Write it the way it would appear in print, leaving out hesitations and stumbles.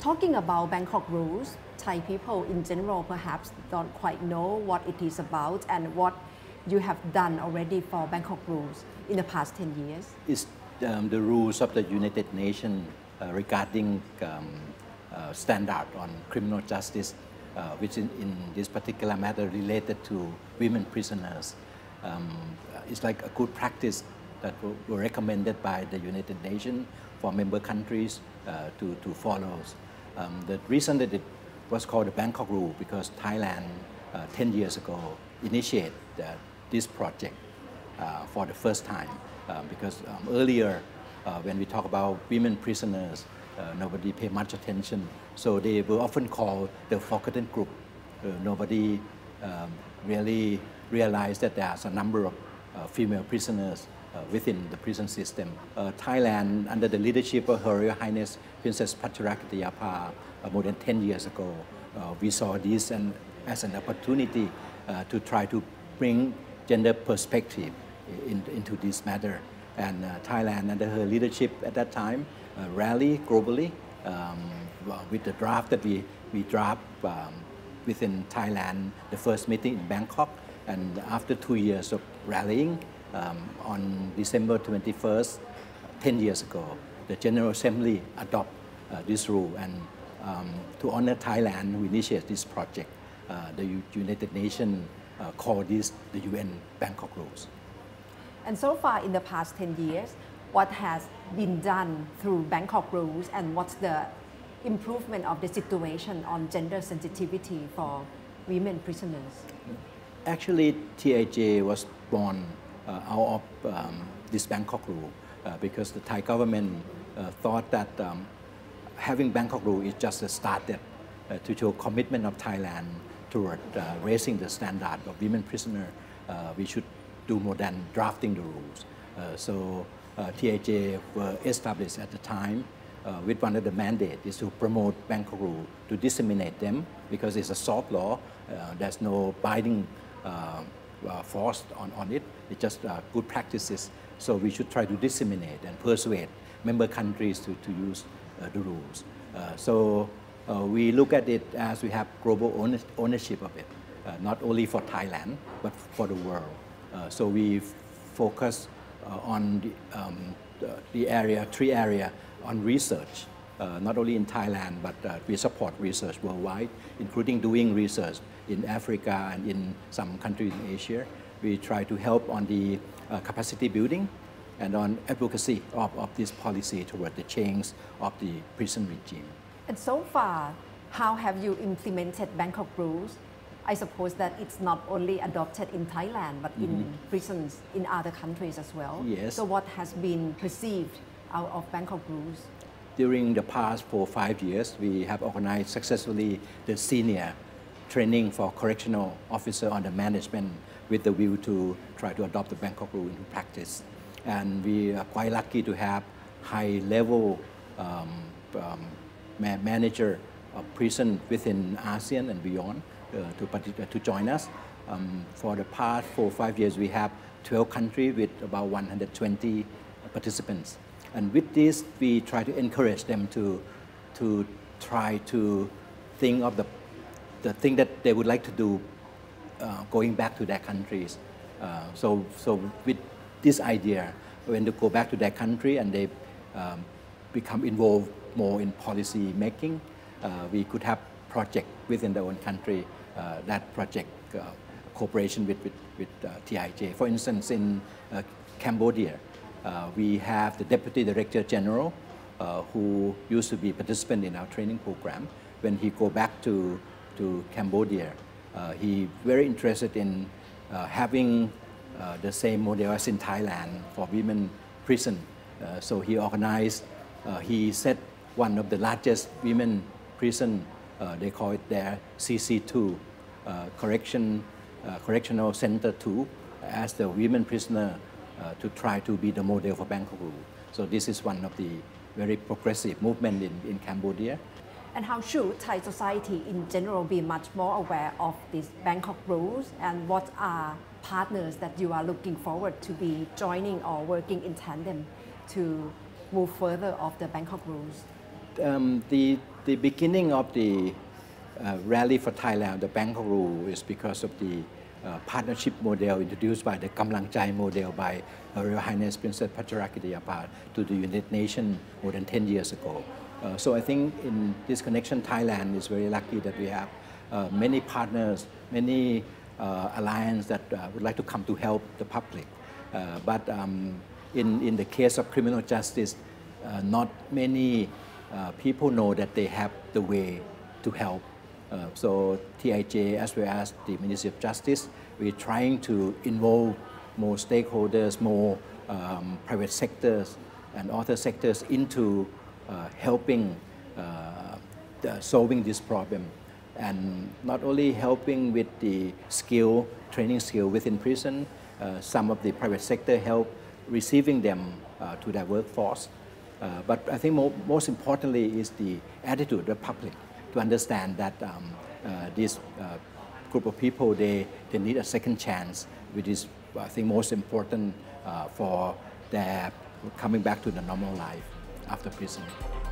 Talking about Bangkok rules, Thai people in general perhaps don't quite know what it is about and what you have done already for Bangkok rules in the past 10 years. It's the rules of the United Nations regarding standard on criminal justice, which in this particular matter related to women prisoners. It's like a good practice that were recommended by the United Nations for member countries to follow. The reason that it was called the Bangkok Rule because Thailand 10 years ago initiated this project for the first time because earlier when we talk about women prisoners, nobody paid much attention. So they were often called the forgotten group. Nobody really realized that there's a number of female prisoners within the prison system. Thailand, under the leadership of Her Royal Highness Princess Pacharakitayapa, more than 10 years ago, we saw this as an opportunity to try to bring gender perspective into this matter. And Thailand, under her leadership at that time, rallied globally with the draft that we draft within Thailand, the first meeting in Bangkok. And after 2 years of rallying, on December 21st, 10 years ago, the General Assembly adopted this rule. And to honor Thailand, we initiated this project. The United Nations called this the UN Bangkok Rules. And so far in the past 10 years, what has been done through Bangkok rules and what's the improvement of the situation on gender sensitivity for women prisoners? Actually, TIJ was born out of this Bangkok rule because the Thai government thought that having Bangkok rule is just a start to show commitment of Thailand toward raising the standard of women prisoners. We should do more than drafting the rules. So TIJ were established at the time with one of the mandates is to promote Bangkok rule, to disseminate them because it's a soft law. There's no binding force on it. It's just good practices. So we should try to disseminate and persuade member countries to use the rules. So we look at it as we have global ownership of it, not only for Thailand, but for the world. So we focus on the area, 3 areas on research, not only in Thailand, but we support research worldwide, including doing research in Africa and in some countries in Asia. We try to help on the capacity building and on advocacy of this policy toward the change of the prison regime. And so far, how have you implemented Bangkok rules? I suppose that it's not only adopted in Thailand, but in prisons in other countries as well. Yes. So what has been perceived out of Bangkok rules? During the past 4-5 years, we have organized successfully the senior training for correctional officer on the management with the view to try to adopt the Bangkok rule into practice. And we are quite lucky to have high-level manager of prison within ASEAN and beyond to join us. For the past 4-5 years, we have 12 countries with about 120 participants. And with this, we try to encourage them to try to think of the thing that they would like to do going back to their countries. So with this idea, when they go back to their country and they become involved more in policy making, we could have project within their own country, that project cooperation with TIJ. For instance, in Cambodia, we have the Deputy Director General who used to be a participant in our training program. When he go back to Cambodia, he very interested in having the same model as in Thailand for women prison. So he organized, he set one of the largest women prison, they call it their CC2, Correctional Center 2, as the women prisoner to try to be the model for Bangkok rule. So this is one of the very progressive movement in Cambodia. And how should Thai society in general be much more aware of these Bangkok rules, and what are partners that you are looking forward to be joining or working in tandem to move further of the Bangkok rules? the beginning of the rally for Thailand, the Bangkok Rule, is because of the partnership model introduced by the Kamlang Chai model by Her Royal Highness Princess Pacharakitayappa to the United Nations more than 10 years ago. So I think in this connection, Thailand is very lucky that we have many partners, many alliances that would like to come to help the public. But in the case of criminal justice, not many people know that they have the way to help. So TIJ as well as the Ministry of Justice, we're trying to involve more stakeholders, more private sectors and other sectors into helping solving this problem. And not only helping with the training skill within prison, some of the private sector help receiving them to their workforce. But I think most importantly is the attitude of the public to understand that this group of people, they need a second chance, which is, I think, most important for their coming back to the normal life after prison.